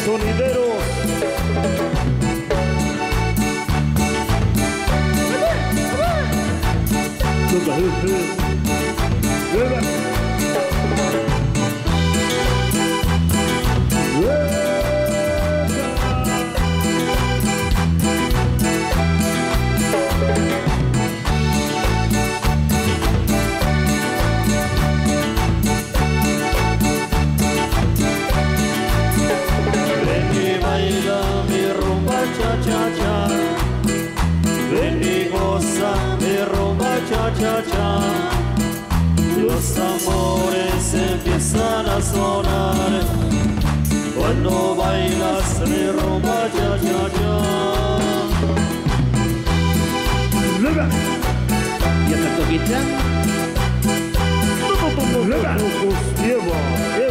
sonideros. Cha-cha, los tambores empiezan a sonar cuando bailas mi rumba cha-cha-cha. ¿Y esta toquita? Lleva.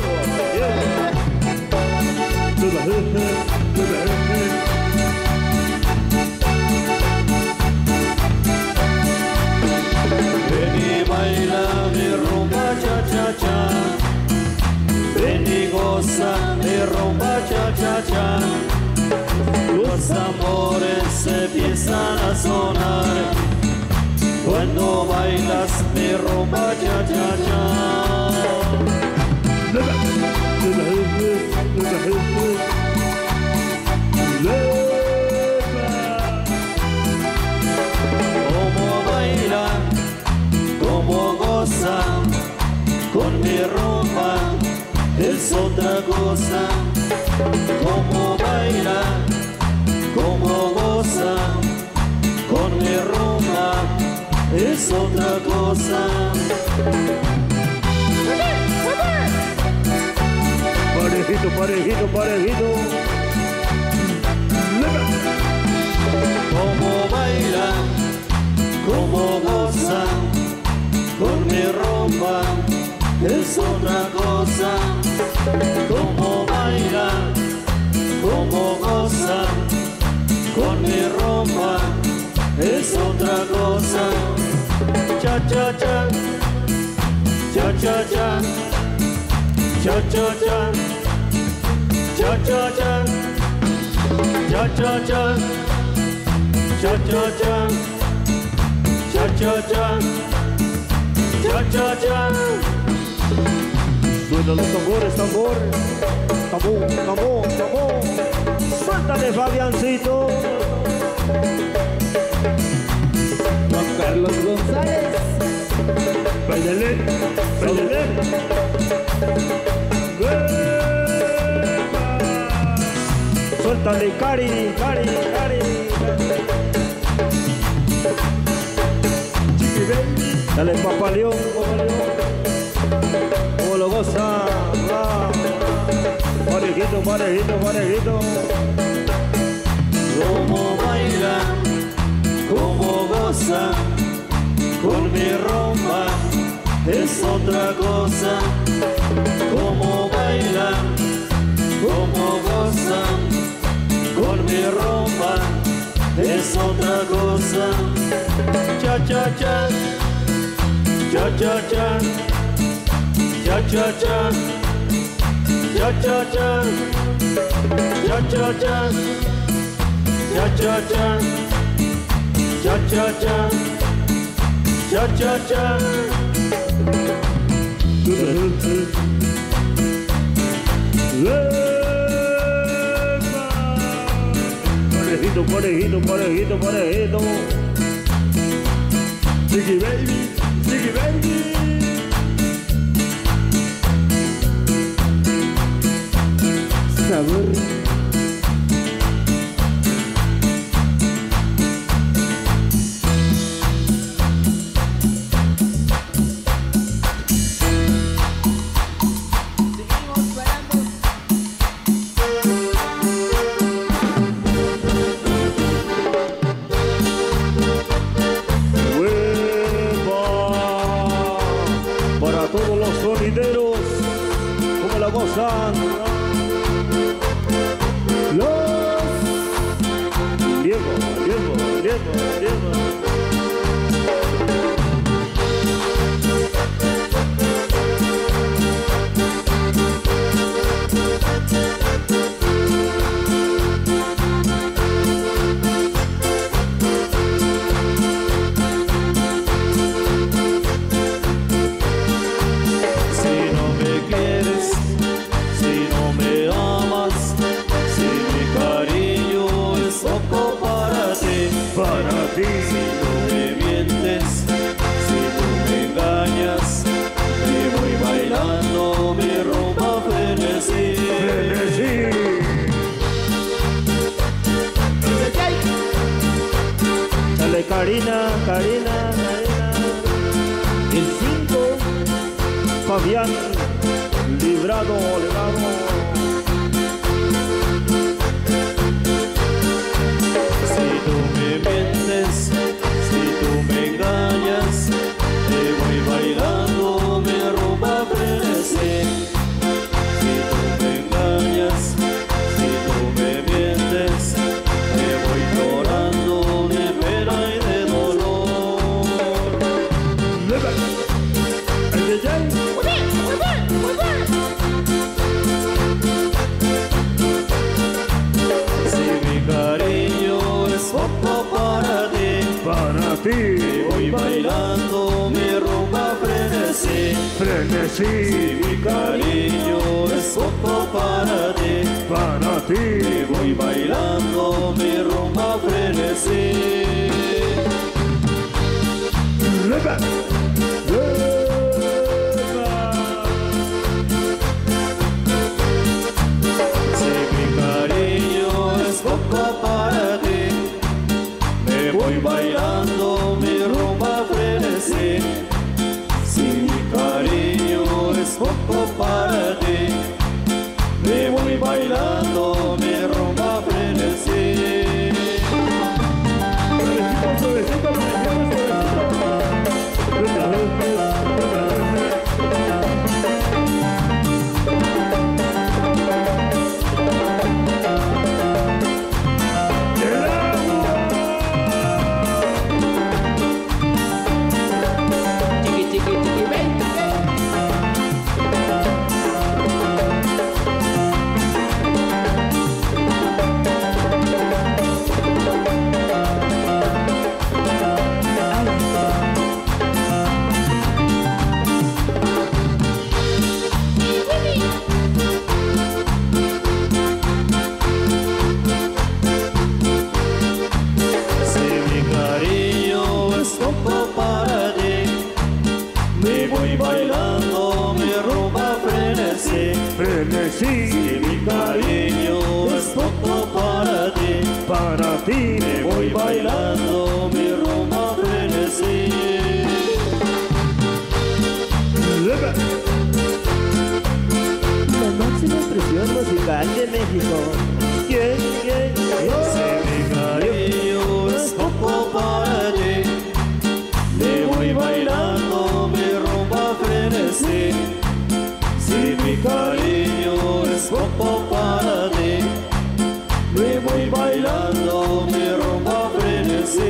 Ven y baila mi rumba cha-cha-cha, ven y goza mi rumba cha-cha-cha. Los tambores empiezan a sonar cuando bailas mi rumba cha-cha-cha. Como bailan, como gozan con mi rumba, es otra cosa. Como bailan, como gozan con mi rumba, es otra cosa. Parejito. Como bailan, como gozan con mi rumba, es otra cosa. Como bailan, como gozan con mi rumba, es otra cosa. Cha-cha-cha, cha-cha-cha, cha-cha-cha, cha-cha-cha, cha-cha-cha, cha-cha-cha, cha-cha-cha, cha-cha-cha. Suenan los tambores, tambor. Suéltale, Fabiancito. Juan Carlos González. Báilele. Suéltale, Cari. Dale, Papá León. ¿Cómo lo goza? Parejito. Como bailan, como gozan con mi rumba, es otra cosa. Como bailan, como gozan con mi rumba, es otra cosa. Cha-cha-cha, cha-cha-cha, cha-cha-cha, cha-cha-cha, cha-cha-cha, cha-cha-cha, cha-cha-cha, cha-cha-cha. Parejito. Ziggy baby. Sabor. Para todos los sonideros, como la gozan los Diego. Fabián Librado Legado. Si tú me mientes, si tú me engañas, te voy bailando mi rumba frenesí. Si tú me engañas, si tú me mientes, te voy llorando de pena y de dolor. El DJ. Si mi cariño es poco para ti, te voy bailando mi rumba frenesí. Frenesí. Si mi cariño es poco para ti, te voy bailando mi rumba frenesí. Si mi cariño es poco para ti, me voy bailando mi rumba frenesí. Si mi cariño es poco para ti, me voy bailando mi rumba frenesí. Bailando mi rumba frenesí. Frenesí. Si mi cariño es poco para ti, me voy bailando mi rumba frenesí. La máxima expresión musical de México. Si mi cariño es poco para ti, me voy bailando mi rumba frenesí. Si mi cariño es poco para ti, me voy bailando mi rumba frenesí.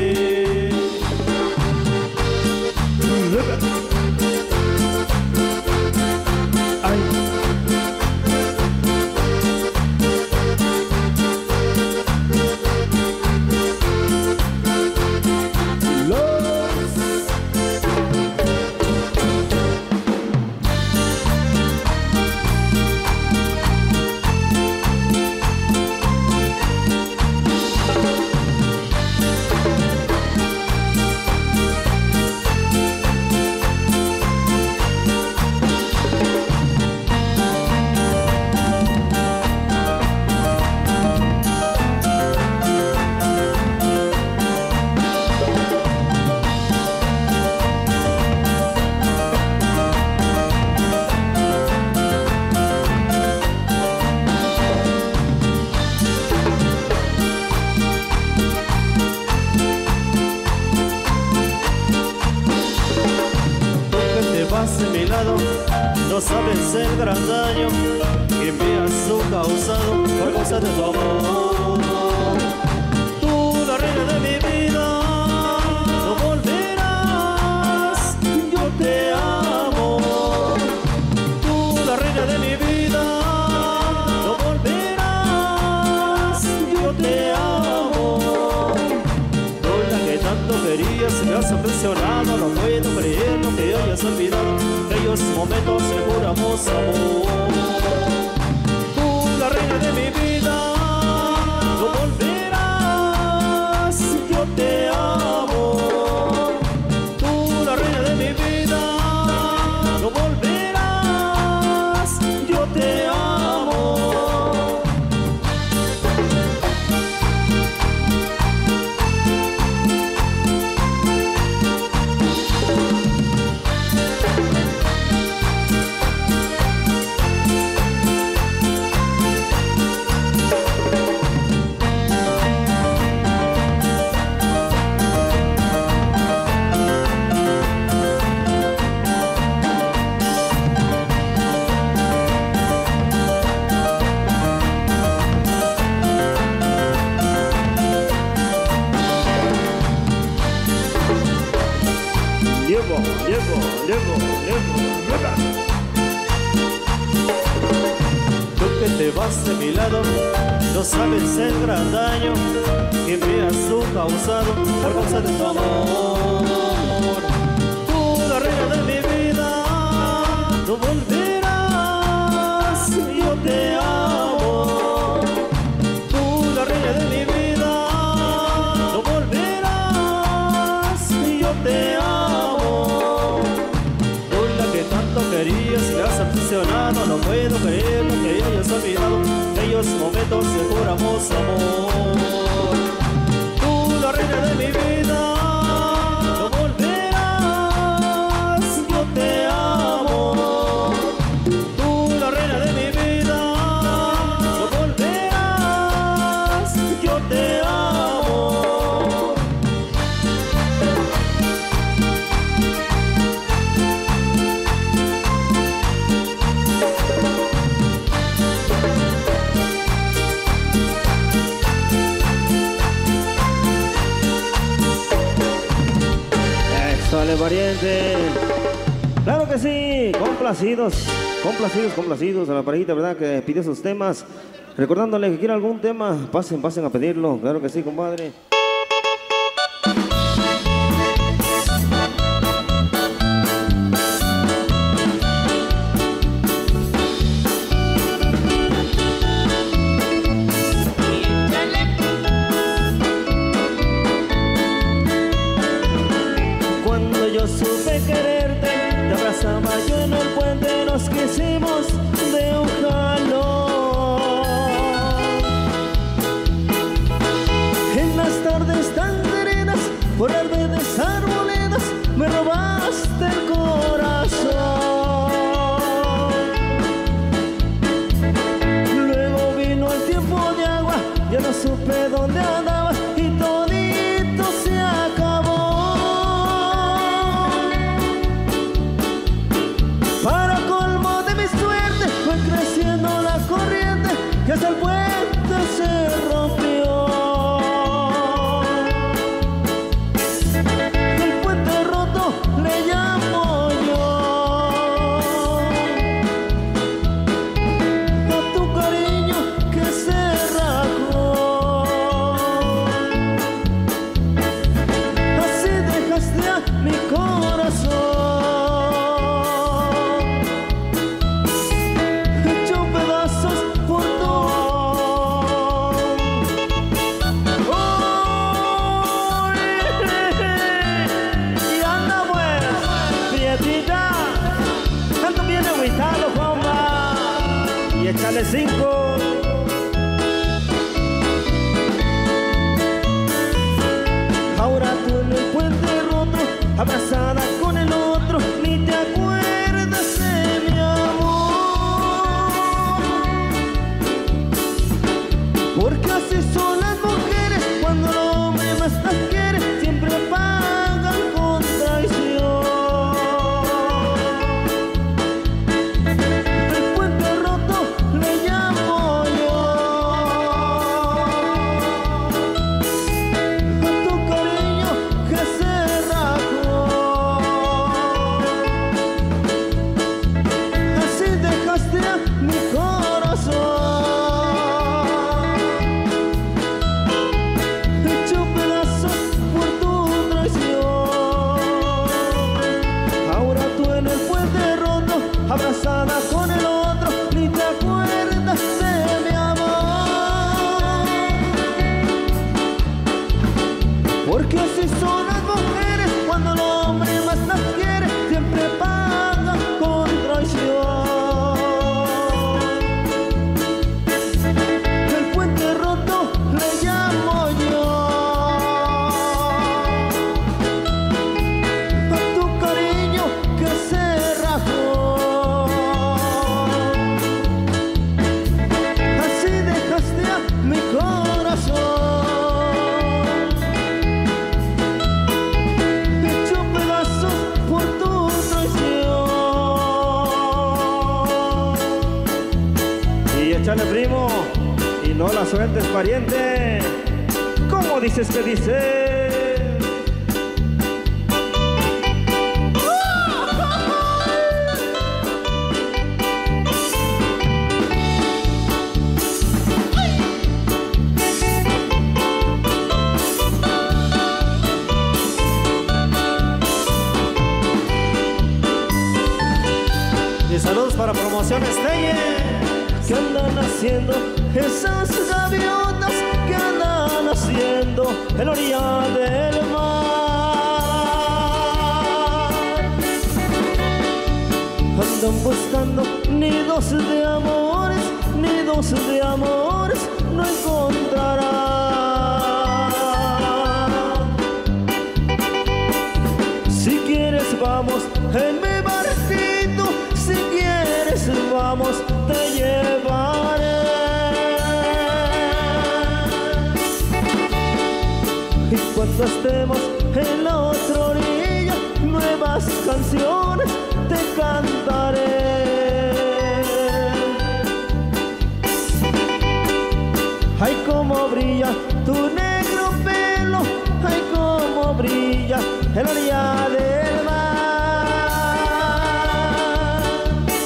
De mi lado, no sabes el gran daño que me has causado por causa de tu amor. Tú, la reina de mi vida, no volverás, yo te amo. Tú, la reina de mi vida, no volverás, yo te amo. Tú, la que tanto querías, me has impresionado, no puedo creer lo que hoy has olvidado. Aquellos momentos que juramos amor. Tú, la reina de mi vida, no volverás, yo te amo. Tú, la reina de mi vida, no volverás, yo te amo. Tú que te vas de mi lado, no sabes el gran daño que me has tú causado por causa de tu amor. Tú, la reina de mi vida, no volverás, yo te amo. Tú, la reina de mi vida, no volverás, yo te amo. Tú, la que tanto querías y me has aficionado, no puedo creer lo que hayas olvidado, aquellos momentos de juramos amor. Tú, la reina de mi vida, no volverás, yo te amo. Tú, la reina de mi vida, no volverás, yo te amo. Sale pariente. Claro que sí, complacidos a la parejita, ¿verdad? Que pide sus temas. Recordándole que quiera algún tema, pasen a pedirlo. Claro que sí, compadre. Supe quererte, te abrazaba yo en el puente, nos quisimos de un jalón. En las tardes tan serenas, por verdes arboledas, me robaste el corazón. Luego vino el tiempo de agua, yo no supe dónde andabas y todito se acabó. Para colmo de mi suerte fue creciendo la corriente y hasta el puente se rompió. El puente roto le llamo yo a tu cariño que se rajó. Así dejaste a mi corazón y échale 5. Ahora tú en el puente roto, abrazada con el otro, ni te acuerdas de mi amor. Porque así son las mujeres, cuando el hombre más las quiere, siempre pagan con traición. Abrazada con el otro, ni te acuerdas de mi amor. Porque así son las mujeres, cuando el hombre más las quiere, siempre pagan con traición. El puente roto le llamo yo a tu cariño que se rajó. Mi corazón hecho pedazos por tu traición. Y échale, primo, y no la sueltes, pariente. ¿Cómo dices que dice? Y saludos para Promociones Telle. ¿Qué andan haciendo esas gaviotas? ¿Qué andan haciendo en la orilla del mar? Andan buscando nidos de amores, nidos de amores no encontrarán. Si quieres vamos en mi barquito, si quieres vamos te llevaré. Y cuando estemos en la otra orilla, nuevas canciones te cantaré. Ay, cómo brilla tu negro pelo, ay, cómo brilla en la orilla del mar.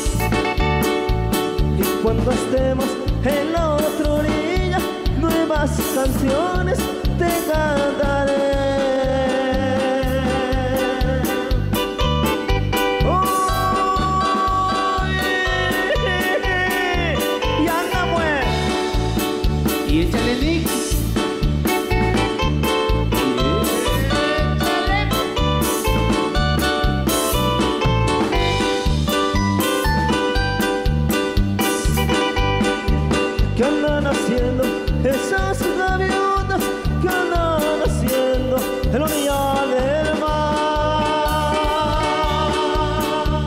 Y cuando estemos en la otra orilla, nuevas canciones te cantaré. Y échale mix. ¿Qué andan haciendo esas gaviotas? ¿Qué andan haciendo en la orilla del mar?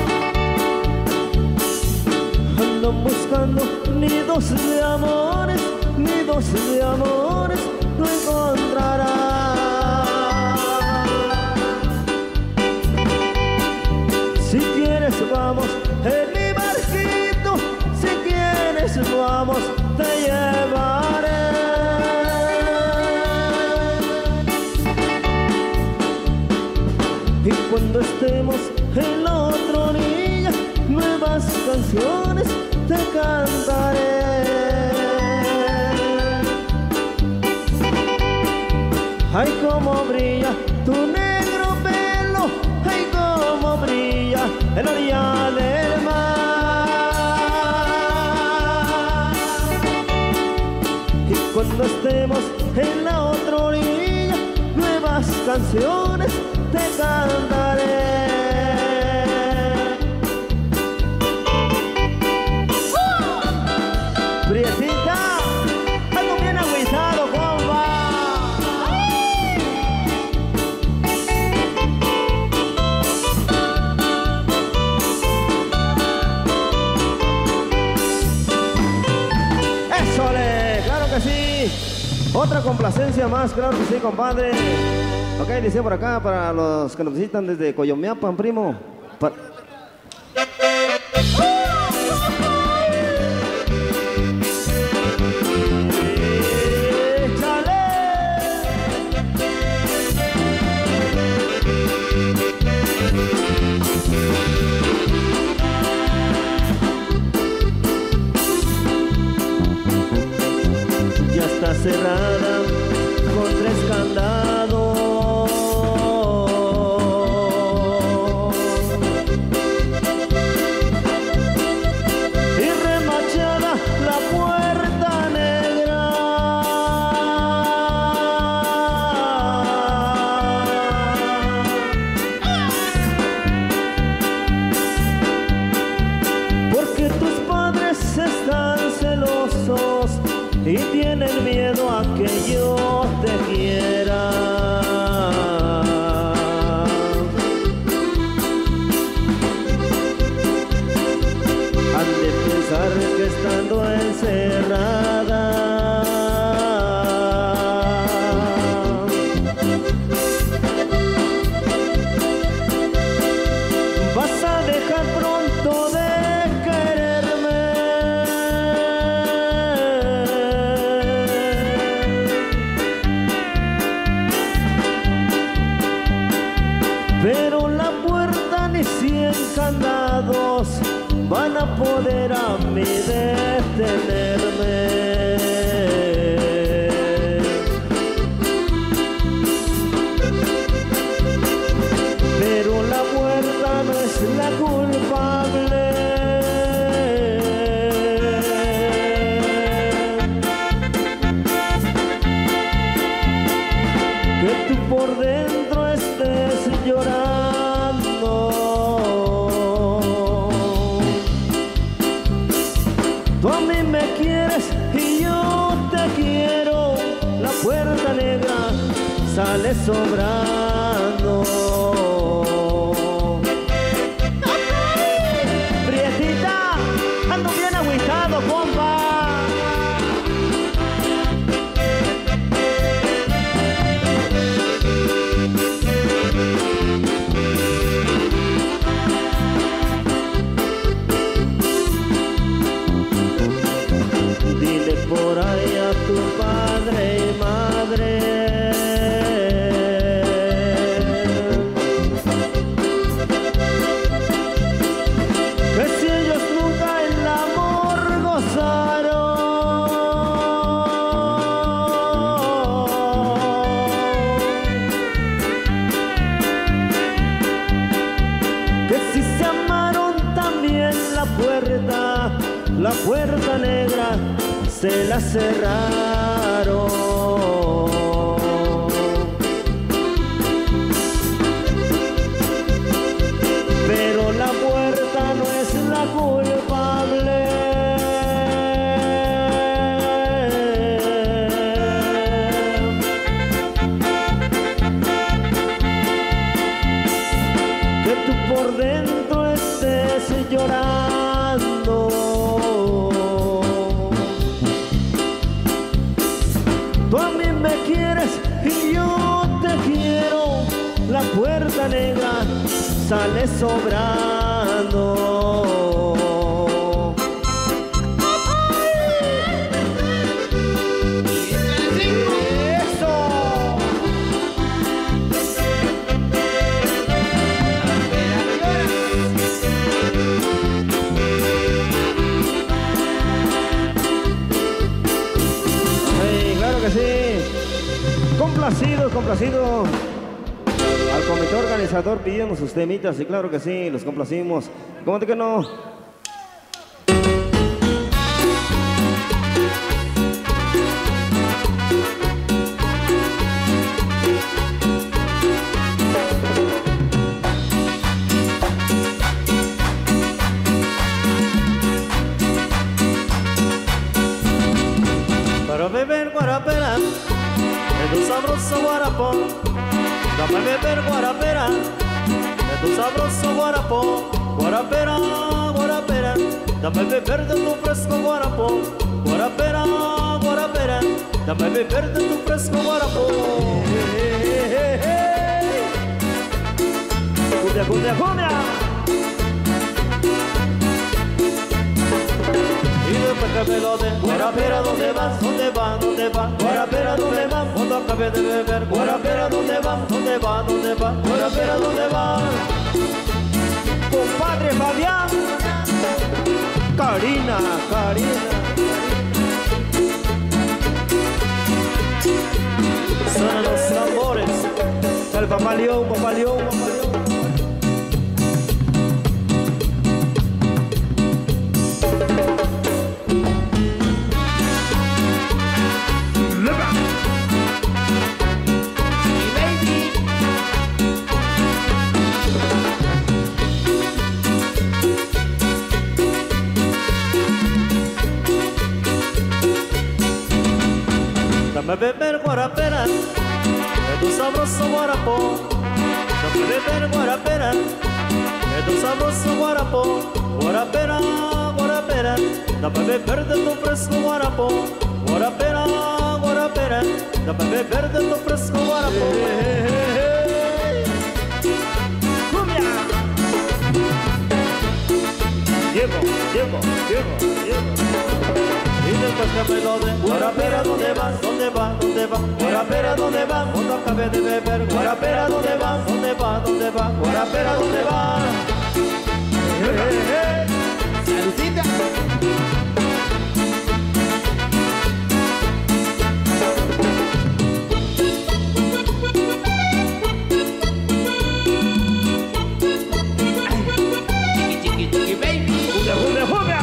Andan buscando nidos de amores, nidos de amores no encontrarán. Si quieres vamos en mi barquito, si quieres vamos te llevaré. Y cuando estemos en la otra orilla, nuevas canciones te cantaré. Ay, cómo brilla tu negro pelo, ay, cómo brilla en la orilla del mar. Y cuando estemos en la otra orilla, nuevas canciones te cantaré. Prietita, algo bien agüizado, compa. ¡Ésole! ¡Claro que sí! Otra complacencia más, claro que sí, compadre. Ok, dice por acá para los que nos visitan desde Coyomeapan, primo. Ya está cerrada con 3 candados. Y remachada la puerta negra. Porque tus padres están celosos y tienen miedo a que yo te quiera. Han de pensar que estando encerrada vas a dejar pronto de quererme. Pero la puerta ni 100 candados van a poder a mí detenerme. Pero la puerta no es la culpable. sale sobrando. Prietita, ando bien agüitado, compa. Dile por ahí a tu padre y madre que si ellos nunca el amor gozaron, que si se amaron también la puerta negra se la cerraron. Pero la puerta no es la culpable. Que tú por dentro estés llorando. Tú a mí me quieres y yo te quiero. La puerta negra sale sobrando. ¡Eso! Sí, claro que sí. Complacidos, complacidos. Al comité organizador pidiendo sus temitas y claro que sí, los complacimos. ¿Cómo de que no? Para beber guarapera, de tu sabroso guarapo. Dame beber guarapera, de tu sabroso guarapo. Guarapera, guarapera, dame beber de tu fresco guarapo. Guarapera, guarapera, dame beber de tu fresco guarapo. ¡Cumbia, cumbia, cumbia! Y después que me lo den, guarapera, ¿dónde vas? ¿Dónde va? ¿Dónde va? Guarapera, ¿dónde va? Cuando acabe de beber, guarapera, ¿dónde va? ¿Dónde va? ¿Dónde va? Guarapera, ¿dónde va? Compadre Fabián, Karina, Karina. Suenan los tambores. El papá León, papá León, papá León. Dame beber guarapera, de tu sabroso guarapo. Dame beber guarapera, de tu sabroso guarapo. Guarapera, guarapera, dame beber de tu fresco guarapo. Guarapera, guarapera, dame beber de tu fresco guarapo. ¡Cumbia! Llego. Y después que me lo den, guarapera, ¿dónde vas? ¿Dónde va? ¿Dónde va? Guarapera, ¿dónde va? Cuando acabe de beber, guarapera, ¿dónde va? ¿Dónde va? ¿Dónde va? Guarapera, ¿dónde va? ¡Saludcita! Chiqui, chiqui, baby. ¡Cumbia!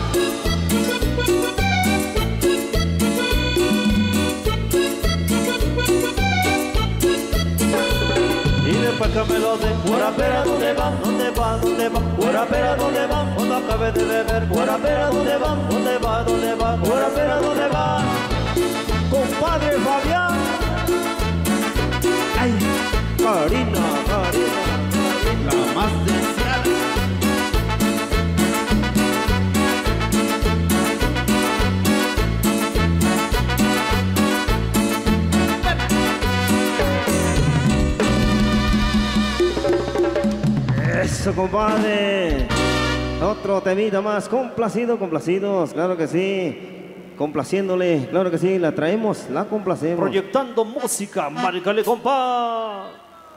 Y después que me lo den, guarapera, ¿dónde va? ¿Dónde va? ¿Dónde va? Guarapera, ¿dónde va? Cuando acabe de beber, guarapera, ¿dónde va? ¿Dónde va? ¿Dónde va? Guarapera, ¿dónde va? Compadre Fabián. Karina. La más deseada. Eso, compadre. Otro temita más. Complacidos, claro que sí. Complaciéndole, claro que sí, la traemos, la complacemos. Proyectando música, márcale, compa.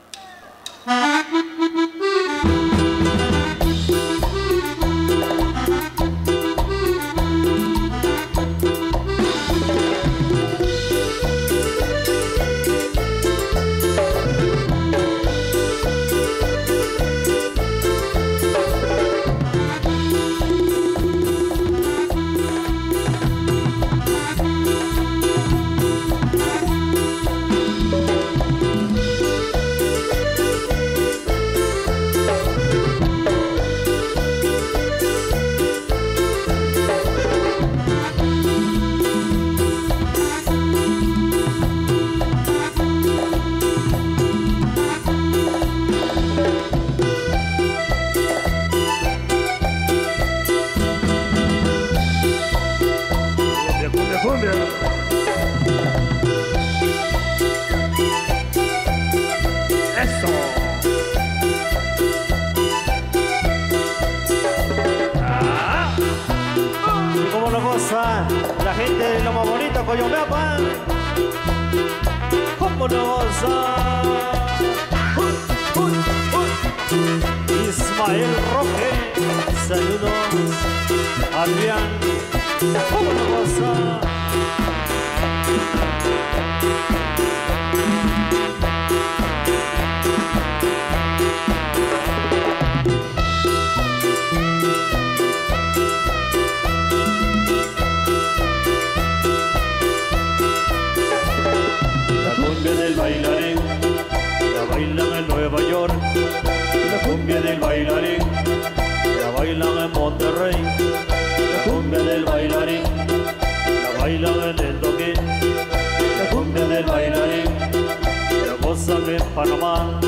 La gente de lo más bonito, Coyomeapa, como no goza. Ismael Roque, saludos. Adrián, como no goza. Bailarín, la bailan en Nueva York, la cumbia del bailarín, la bailan en Monterrey, la cumbia del bailarín, la bailan en el Toquín, la cumbia del bailarín, la gozan en Panamá.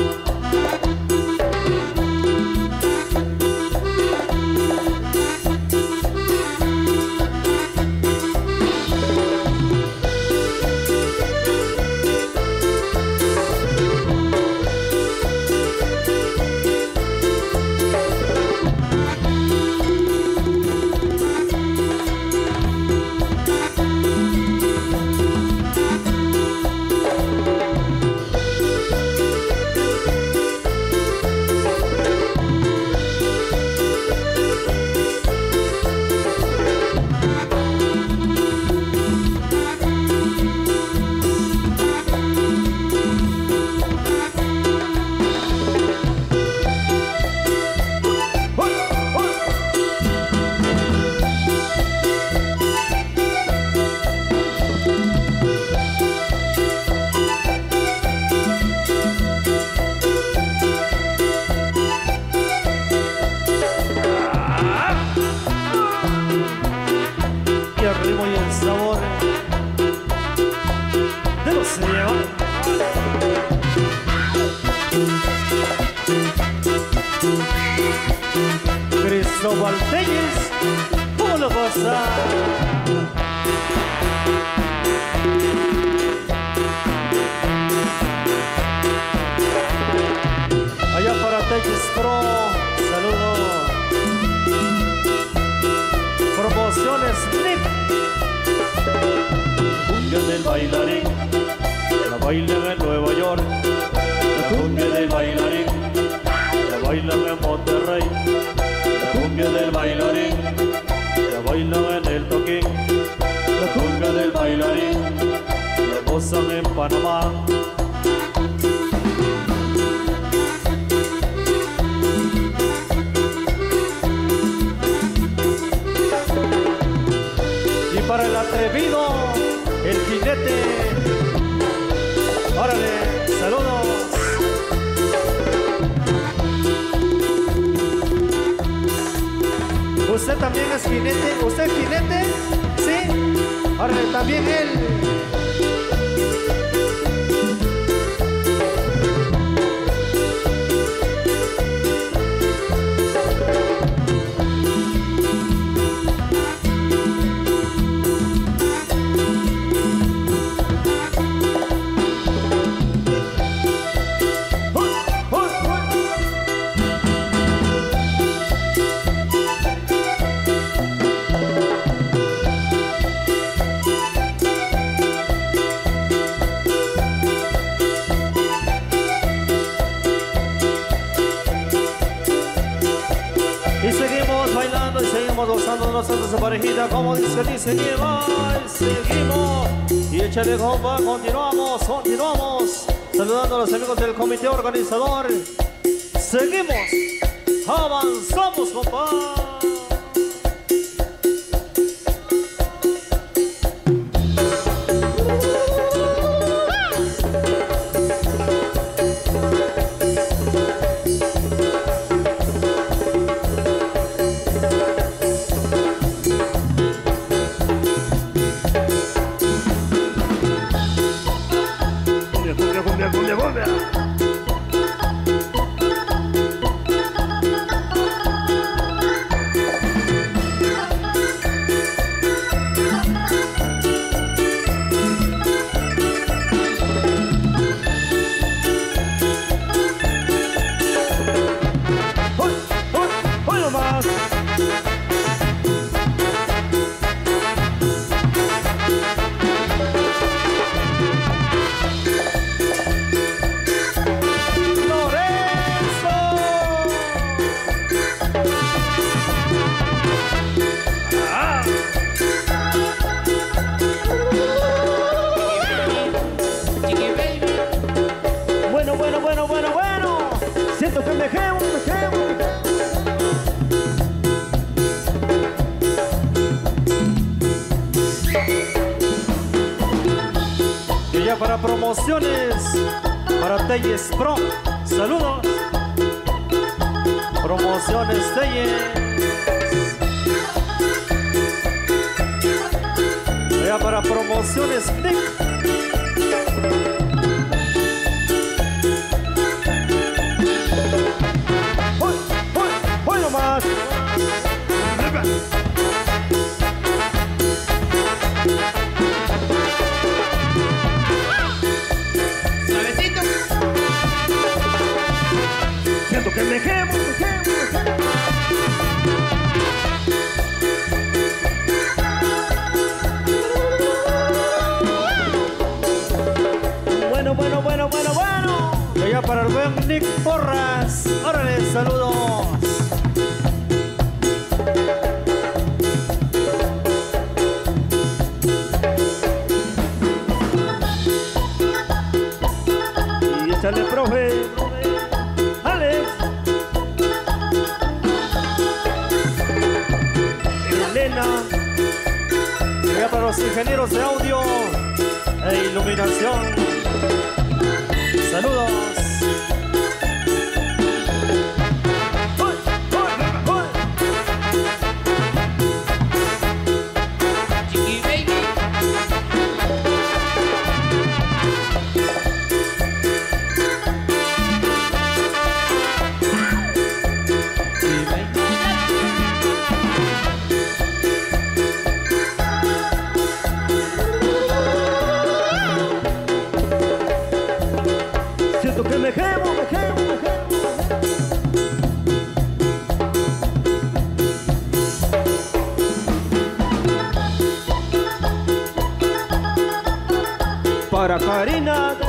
Cristóbal Telles, ¿cómo lo goza? Allá para Telles Pro, saludos. Promociones NIP. Cumbia del bailarín, la bailan en Nueva York. La cumbia del bailarín, la bailan en Monterrey. La cumbia del bailarín, la bailan en el Toquín. La cumbia del bailarín, la gozan en Panamá. Y para el atrevido, el jinete, órale, saludos. ¿Usted también es jinete? ¿Usted es jinete? ¿Sí? Ahora también él. y seguimos gozando de nosotros parejita, como dice lleva, y seguimos. Y échale compa, continuamos. Saludando a los amigos del comité organizador. Seguimos, avanzamos, compa. Cumbia. Hoy nomás. Bueno. Siento que me quemo. Y ya para promociones, para Telles Pro, saludos. Promociones Telles. Ya para promociones Nick. Hoy nomás. Suavecito. Siento que me quemo. Bueno. Y ya para el buen Nick Porras. Órale, saludos. Y échale, profe. Alex. Elena. Y ya para los ingenieros de audio e iluminación. Saludos. Chiqui baby. Siento que me quemo. Para Karina.